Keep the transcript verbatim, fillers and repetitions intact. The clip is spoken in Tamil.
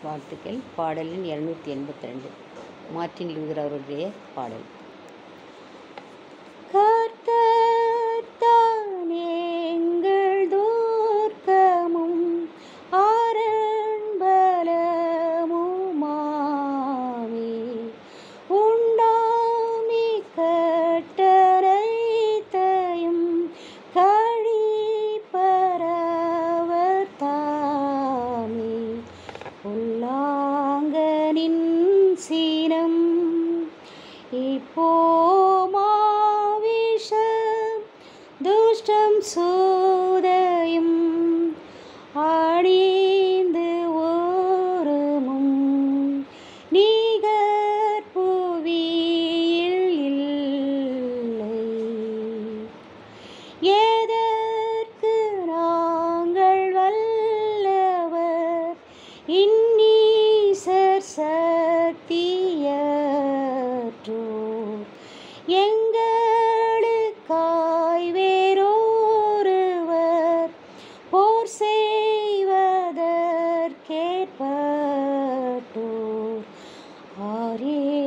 வாழ்த்துக்கள். பாடல் எண் இருநூற்றி எண்பத்தி ரெண்டு மார்ட்டின் லூதர் அவருடைய பாடல். கர்த்தர் தானே எங்கள் துர்க்கமும் அரண்பலமுமாமே, உண்டாமி கட்டளைத்தையும் கழிப்பரவர் தாமே, உள்ளாங்கனின் சீனம் இப்போமாவிஷம் துஷ்டம் சூதையும் அணிந்து ஓரமும் நீகர் புவியில் இல்லை. எதற்கு நாங்கள் வல்லவர் இன்னீசர் சக்தியற்றோர், எங்களுக்காய் வேறொருவர் போர் செய்வதற்கேற்பட்டோர் ஆரே